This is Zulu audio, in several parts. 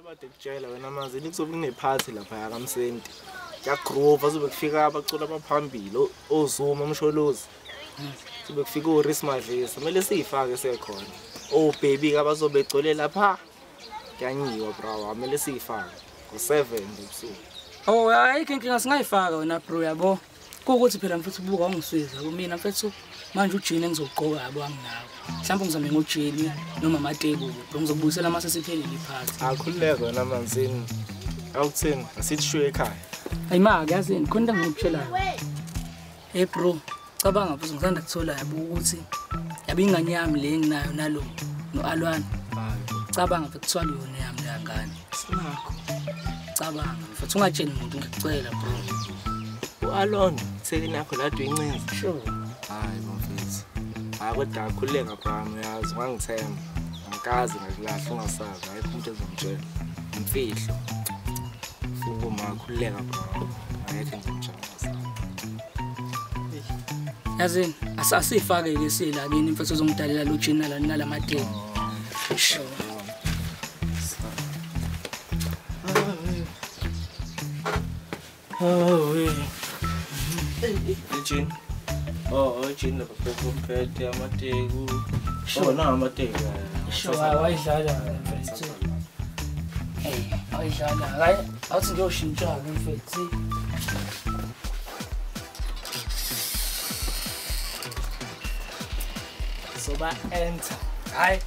Abade kutshela wena manje nikuzobe kunephathi lapha kaMsenti. Yagroove azobe kufika abacula abaphambili oZuma umsholozi. Sobe kufika uRis Madlisa kumele siyifake sekhona. Baby ke abazobe egcole lapha. Kuyanyiwa bro, kumele siyifake ngo7 ebusuku. Oh ayikho inkinga singayifaka wena bro yabo. Kukuthi phela mfethu ubuka ungisweza kumina mfethu manje ujini engizogqoka yabo anginawo. Mhlawumbe ngizame ngojini noma amatebo bro ngizobuyisela mase siphelile iphathi. Akhululeke wena manzini. Awuthini asithi shuye ekhaya. Hayi ma yakazini khona ngikutshelayo. Hey bro cabanga mfethu ngisanda kuthola yabo ukuthi yabe ingane yami le nginayo nalo noAlwana. Cabanga mfethu kuthiwa yona yami le ngane. Sinakho. Cabanga mfethu ungatsheni umuntu ngikucela bro. uAlon thekeni yakho ladwe incinzi. Sure. Hayi mfethu. Kodwa akhululeka bro uyazi ngangithemba. Angikazi ngakulahla ungasazi ayikho umuntu ezomtshela. Imfihlo. Uma akhululeka bro. Ayekho ngizomtshela. Yazini asasifake ke sila kini mfethu uzongidalela lo jina la nalamateki. Sure. Ejin. Ejin lapha kompethe amateku. Na amateku. Sure wayidlala mfethu. Hey, wayidlala. Hayi, awuthi ngiyoshintsha ke mfethu. Soba enter. Hayi.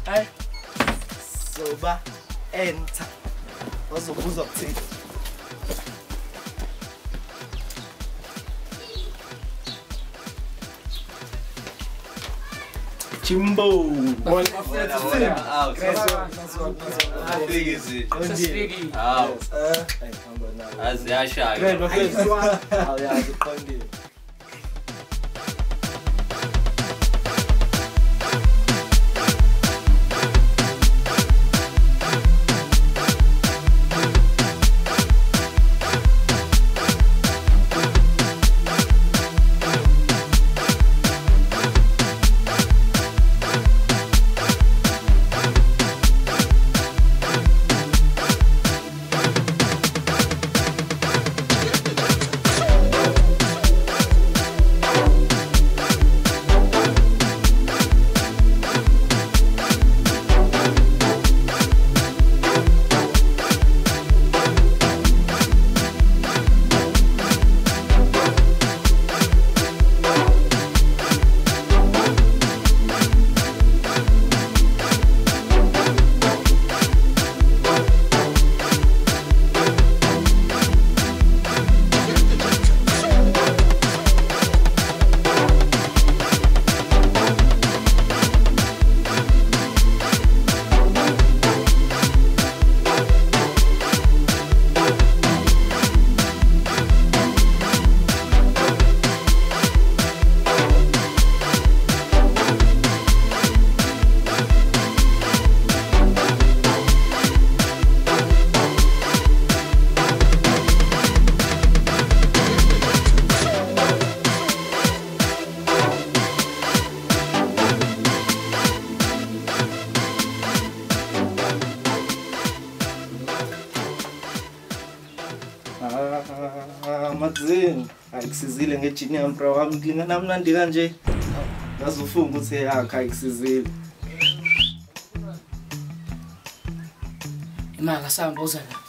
Soba enter. Wazobuza ukuthini? Jimbo. Out. How big is it? Out. As the Asha. Madzini ayikusizile ngejini yami bro wami ngilingana mnandi kanje ngazofunga ukuthi yakhe ayikusizile Imaka sahamba uza la.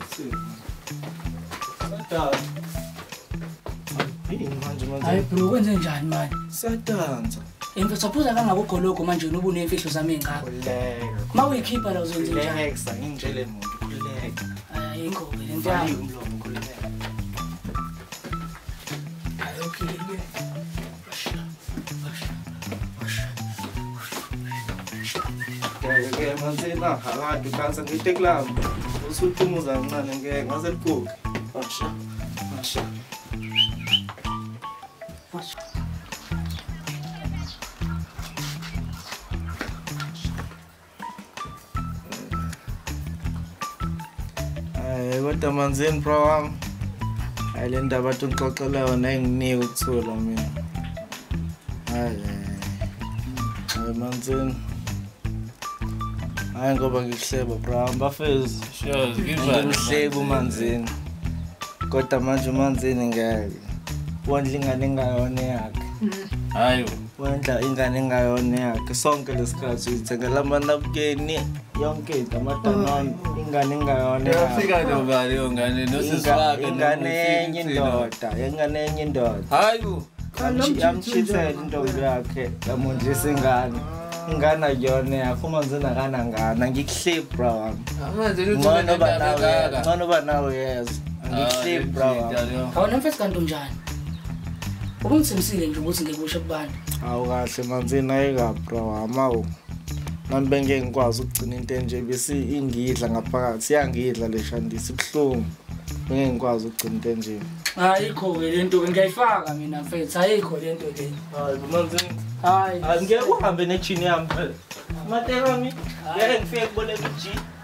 Hayi bro kwenze njani manje? Siyadansa. Emfethu saphuza kangaka ugologo manje nobu nemfihlo zami engaka. Ma uyikhipha la uzenze njani? Lexa ngingitshele umuntu khuleka. Ayikho le nto yami. Umlomo khuleka. Ke manje na haladu kansa ngiteklam. Usuthumuza kancane ngeke ngaze ligogo. Washa. Kodwa manzini bro wami. Hayi le ndaba athi ngixoxela yona enginike ukuthula mina. Hayi manzini. Hayi ngoba ngikuhleba bro, bafezi. Sure, Ngimhleba umanzini. Kodwa manje umanzini ngeke. Wondla ingane engayona yakhe. Hayo. Wondla ingane engayona yakhe. Sonke lesikhathi uyithengela amanapukeni yonke amadanwane ingane engayona yakhe. Yafika nobani yongane nosiswake ingane enye indoda. Hayo. Yamchithela intombi yakhe yamondlisa ingane. Ingane ayona yakhe umanzini akanangana ngikuhleba bro. Ngcono ba nawe yezwa. Ngikuhleba bro. Awona mfethu kanti unjani? Ubungithimisile nje ukuthi ngikusho kubantu. Awu kahle manzini ayika bro amawu. Nami bengeke ngikwazi ukugcina into enje bese ingidla ngaphakathi. Siyangidla leshandisi ibhlungu. Bengeke ngikwazi ukugcina into enje. Ayikho ke lento ke ngiyayifaka mina mfethu. Ayikho lento ke. Hayi manzini. Hayi. Angeke uhambe nejini yami phela. Mateka mi. Ngeke ngifike kubona uG.